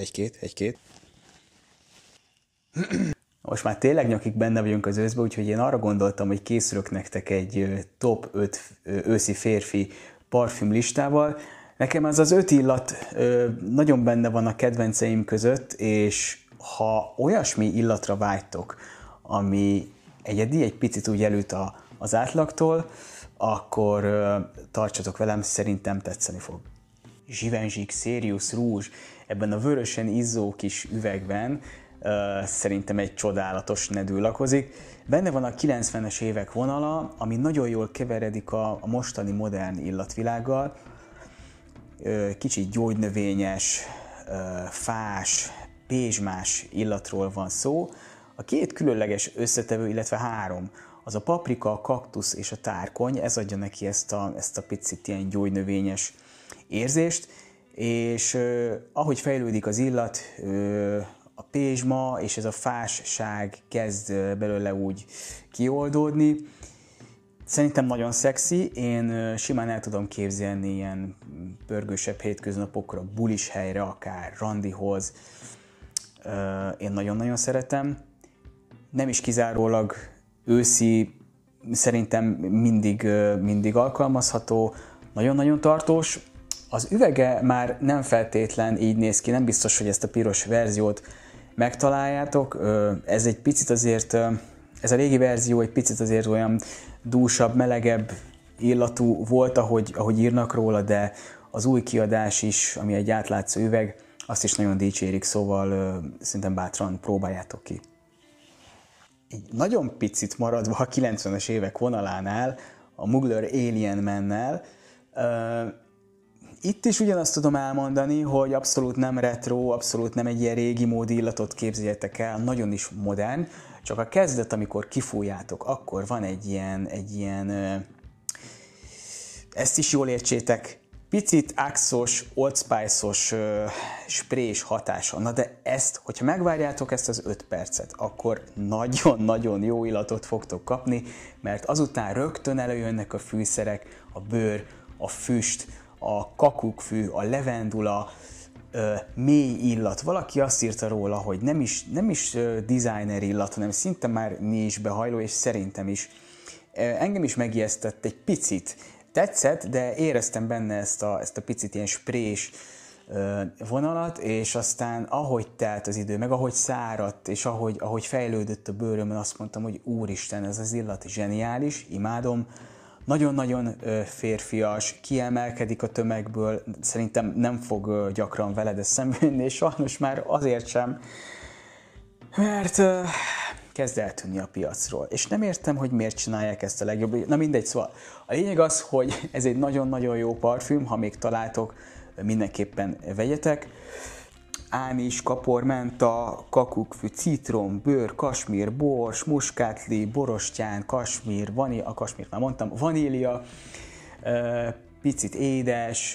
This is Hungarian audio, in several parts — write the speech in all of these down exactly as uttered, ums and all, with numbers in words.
Egy-két, egy-két. Most már tényleg nyakig benne vagyunk az őszbe, úgyhogy én arra gondoltam, hogy készülök nektek egy top öt őszi férfi parfüm listával. Nekem ez az öt illat nagyon benne van a kedvenceim között, és ha olyasmi illatra vágytok, ami egyedi, egy picit úgy előtt az átlagtól, akkor tartsatok velem, szerintem tetszeni fog. Givenchy Serious Rouge ebben a vörösen izzó kis üvegben uh, szerintem egy csodálatos nedű lakozik. Benne van a kilencvenes évek vonala, ami nagyon jól keveredik a, a mostani modern illatvilággal. Uh, kicsit gyógynövényes, uh, fás, pézsmás illatról van szó. A két különleges összetevő, illetve három, az a paprika, a kaktusz és a tárkony, ez adja neki ezt a, ezt a picit ilyen gyógynövényes érzést, és uh, ahogy fejlődik az illat, uh, a pézsma és ez a fásság kezd uh, belőle úgy kioldódni. Szerintem nagyon szexi, én uh, simán el tudom képzelni ilyen pörgősebb hétköznapokra, bulis helyre, akár randihoz. Uh, én nagyon-nagyon szeretem. Nem is kizárólag őszi, szerintem mindig, uh, mindig alkalmazható, nagyon-nagyon tartós. Az üvege már nem feltétlen így néz ki, nem biztos, hogy ezt a piros verziót megtaláljátok. Ez egy picit azért, ez a régi verzió egy picit azért olyan dúsabb, melegebb illatú volt, ahogy, ahogy írnak róla, de az új kiadás is, ami egy átlátszó üveg, azt is nagyon dicsérik, szóval szerintem bátran próbáljátok ki. Egy nagyon picit maradva a kilencvenes évek vonalánál, a Mugler Alien Man-nel, itt is ugyanazt tudom elmondani, hogy abszolút nem retro, abszolút nem egy ilyen régi módi illatot képzeljetek el, nagyon is modern, csak a kezdet, amikor kifújjátok, akkor van egy ilyen, egy ilyen ezt is jól értsétek, picit axos, Old Spice-os, sprés hatása. Na de ezt, hogyha megvárjátok ezt az öt percet, akkor nagyon-nagyon jó illatot fogtok kapni, mert azután rögtön előjönnek a fűszerek, a bőr, a füst, a kakukkfű, a levendula, ö, mély illat. Valaki azt írta róla, hogy nem is, nem is ö, designer illat, hanem szinte már niche behajló, és szerintem is. Ö, engem is megijesztett egy picit. Tetszett, de éreztem benne ezt a, ezt a picit ilyen sprés ö, vonalat, és aztán ahogy telt az idő, meg ahogy száradt, és ahogy, ahogy fejlődött a bőrömön, azt mondtam, hogy úristen, ez az illat zseniális, imádom. Nagyon-nagyon férfias, kiemelkedik a tömegből, szerintem nem fog gyakran veled szembejönni, és sajnos már azért sem, mert uh, kezd eltűnni a piacról. És nem értem, hogy miért csinálják ezt a legjobb. Na mindegy, szóval a lényeg az, hogy ez egy nagyon-nagyon jó parfüm, ha még találtok, mindenképpen vegyetek. Ánis, kapormenta, kakukkfű, citrom, bőr, kasmír, bors, muskátli, borostyán, kasmír, vanília, a kasmírt már mondtam, vanília, picit édes,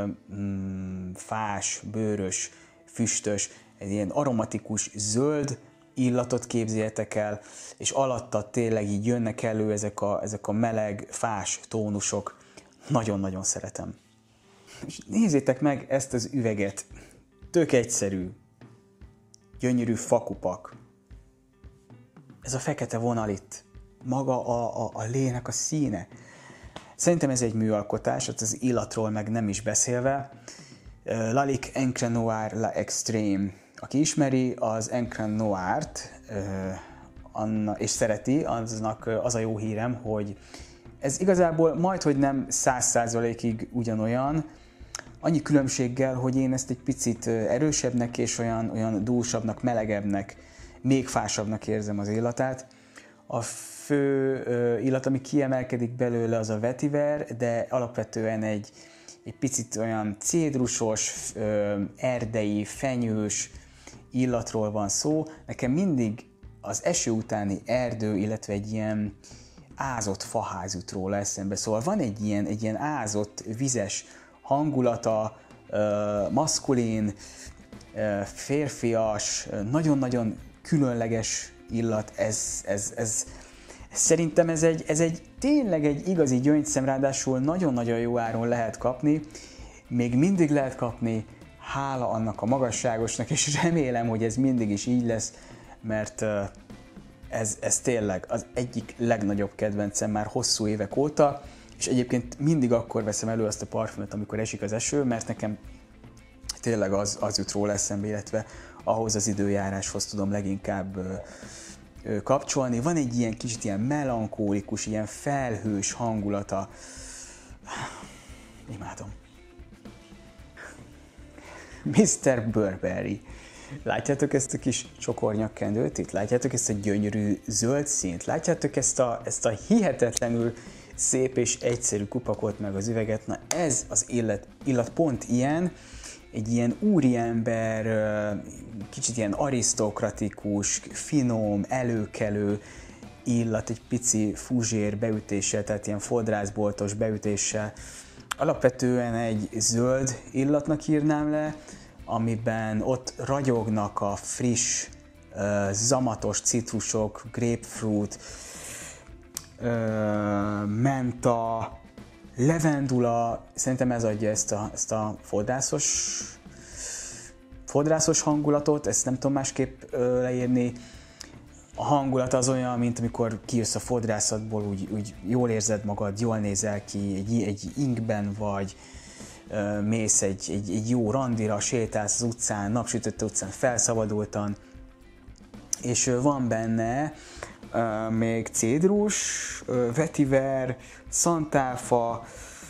fás, bőrös, füstös, egy ilyen aromatikus zöld illatot képzeljétek el, és alatta tényleg így jönnek elő ezek a, ezek a meleg, fás tónusok. Nagyon-nagyon szeretem. És nézzétek meg ezt az üveget. Tök egyszerű, gyönyörű fakupak. Ez a fekete vonal itt, maga a, a, a lének a színe. Szerintem ez egy műalkotás, az illatról meg nem is beszélve. Lalique Encre Noir La Extreme. Aki ismeri az Encre Noir-t és szereti, aznak az a jó hírem, hogy ez igazából majdhogy nem száz százalékig ugyanolyan, annyi különbséggel, hogy én ezt egy picit erősebbnek és olyan, olyan dúsabbnak, melegebbnek, még fásabbnak érzem az illatát. A fő uh, illat, ami kiemelkedik belőle, az a vetiver, de alapvetően egy, egy picit olyan cédrusos, uh, erdei, fenyős illatról van szó. Nekem mindig az eső utáni erdő, illetve egy ilyen ázott faház jut róla eszembe. Szóval van egy ilyen, egy ilyen ázott, vizes hangulata, maszkulin, férfias, nagyon-nagyon különleges illat, ez, ez, ez, szerintem ez egy, ez egy tényleg egy igazi gyöngyszem, ráadásul nagyon-nagyon jó áron lehet kapni, még mindig lehet kapni hála annak a magasságosnak, és remélem, hogy ez mindig is így lesz, mert ez, ez tényleg az egyik legnagyobb kedvencem már hosszú évek óta, és egyébként mindig akkor veszem elő azt a parfümöt, amikor esik az eső, mert nekem tényleg az, az jut róla eszembe, illetve ahhoz az időjáráshoz tudom leginkább ö, ö, kapcsolni. Van egy ilyen kicsit ilyen melankólikus, ilyen felhős hangulata. Imádom. miszter Burberry. Látjátok ezt a kis csokornyakkendőt itt? Látjátok ezt a gyönyörű zöld színt? Látjátok ezt a, ezt a hihetetlenül szép és egyszerű kupakot meg az üveget? Na ez az illat, illat pont ilyen, egy ilyen úriember, kicsit ilyen arisztokratikus, finom, előkelő illat, egy pici fuzsér beütéssel, tehát ilyen fodrászboltos beütéssel. Alapvetően egy zöld illatnak írnám le, amiben ott ragyognak a friss, zamatos citrusok, grapefruit, menta, levendula, szerintem ez adja ezt a, ezt a fodrászos, fodrászos hangulatot, ezt nem tudom másképp leírni. A hangulat az olyan, mint amikor kijössz a fodrászatból, úgy, úgy jól érzed magad, jól nézel ki, egy, egy ingben vagy, mész egy, egy, egy jó randira, sétálsz az utcán, napsütött utcán felszabadultan, és van benne uh, még cédrus, uh, vetiver, szantáfa,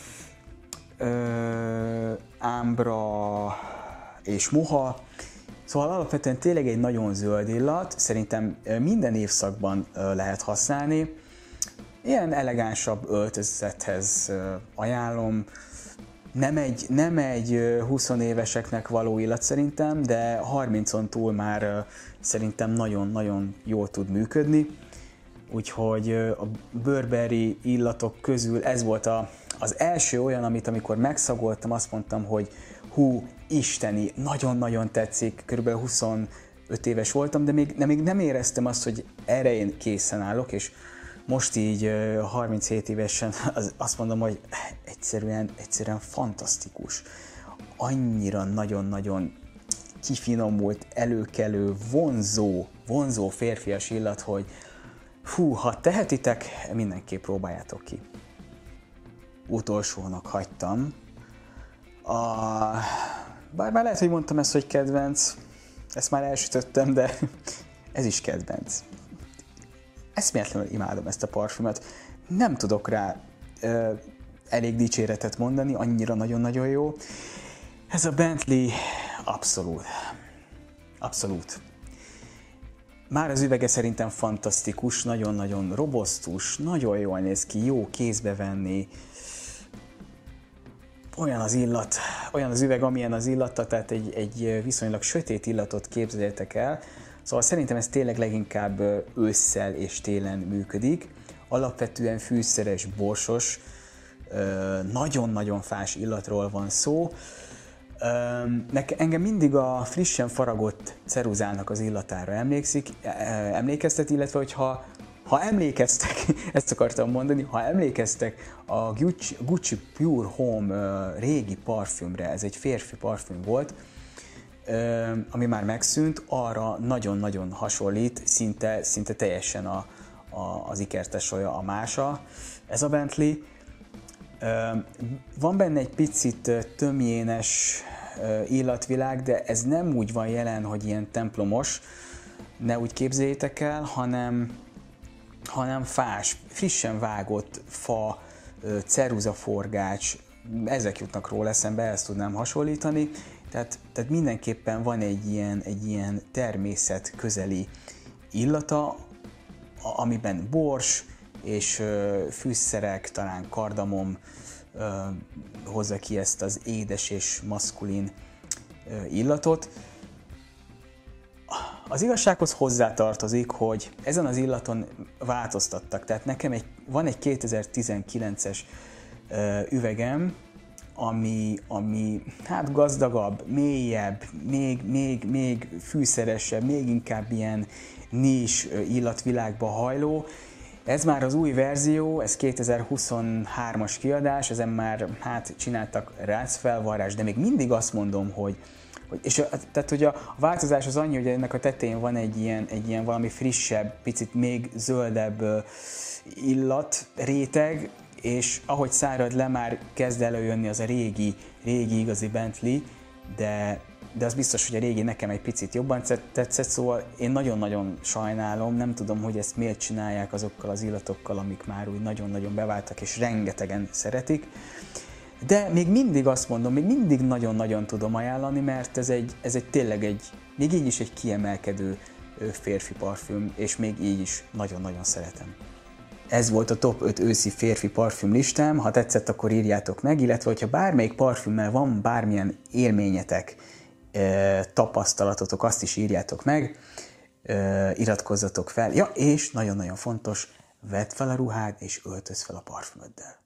uh, ámbra és moha. Szóval alapvetően tényleg egy nagyon zöld illat, szerintem minden évszakban uh, lehet használni. Ilyen elegánsabb öltözethez uh, ajánlom. Nem egy, nem egy húsz éveseknek való illat szerintem, de harmincon túl már szerintem nagyon-nagyon jól tud működni. Úgyhogy a Burberry illatok közül ez volt a, az első olyan, amit amikor megszagoltam, azt mondtam, hogy hú, isteni, nagyon-nagyon tetszik, körülbelül huszonöt éves voltam, de még, de még nem éreztem azt, hogy erre én készen állok, és most így harminchét évesen azt mondom, hogy egyszerűen, egyszerűen fantasztikus. Annyira nagyon-nagyon kifinomult, előkelő, vonzó, vonzó férfias illat, hogy hú, ha tehetitek, mindenképp próbáljátok ki. Utolsónak hagytam. A... Bár már lehet, hogy mondtam ezt, hogy kedvenc, ezt már elsütöttem, de ez is kedvenc. Eszméletlenül imádom ezt a parfümöt. Nem tudok rá ö, elég dicséretet mondani, annyira nagyon-nagyon jó. Ez a Bentley abszolút. Abszolút. Már az üvege szerintem fantasztikus, nagyon-nagyon robosztus, nagyon jól néz ki, jó kézbe venni. Olyan az illat, olyan az üveg, amilyen az illata, tehát egy, egy viszonylag sötét illatot képzeljétek el. Szóval szerintem ez tényleg leginkább ősszel és télen működik. Alapvetően fűszeres, borsos, nagyon-nagyon fás illatról van szó. Engem mindig a frissen faragott ceruzának az illatára emlékszik, emlékeztet, illetve hogyha ha emlékeztek, ezt akartam mondani, ha emlékeztek a Gucci, Gucci Pure Home régi parfümre, ez egy férfi parfüm volt, ami már megszűnt, arra nagyon-nagyon hasonlít, szinte, szinte teljesen a, a, az ikertesója, a mása, ez a Bentley. Van benne egy picit tömjénes illatvilág, de ez nem úgy van jelen, hogy ilyen templomos, ne úgy képzeljétek el, hanem, hanem fás, frissen vágott fa, ceruzaforgács, ezek jutnak róla eszembe, ezt tudnám hasonlítani. Tehát, tehát mindenképpen van egy ilyen, egy ilyen természet közeli illata, amiben bors és ö, fűszerek, talán kardamom ö, hozza ki ezt az édes és maszkulin ö, illatot. Az igazsághoz hozzátartozik, hogy ezen az illaton változtattak. Tehát nekem egy, van egy kétezer-tizenkilences ö, üvegem, ami, ami hát gazdagabb, mélyebb, még, még, még fűszeresebb, még inkább ilyen nis illatvilágba hajló. Ez már az új verzió, ez kétezer-huszonhármas kiadás, ezen már hát csináltak rácfelvarrást, de még mindig azt mondom, hogy És a, tehát, hogy a, a változás az annyi, hogy ennek a tetején van egy ilyen, egy ilyen valami frissebb, picit még zöldebb uh, illat, réteg, és ahogy szárad le, már kezd előjönni az a régi, régi igazi Bentley, de, de az biztos, hogy a régi nekem egy picit jobban tetszett, szóval én nagyon-nagyon sajnálom, nem tudom, hogy ezt miért csinálják azokkal az illatokkal, amik már úgy nagyon-nagyon beváltak, és rengetegen szeretik. De még mindig azt mondom, még mindig nagyon-nagyon tudom ajánlani, mert ez egy, ez egy tényleg egy, még így is egy kiemelkedő férfi parfüm, és még így is nagyon-nagyon szeretem. Ez volt a top öt őszi férfi parfüm listám, ha tetszett, akkor írjátok meg, illetve hogyha bármelyik parfümmel van bármilyen élményetek, tapasztalatotok, azt is írjátok meg, iratkozzatok fel, ja, és nagyon-nagyon fontos, vedd fel a ruhád és öltöz fel a parfümöddel.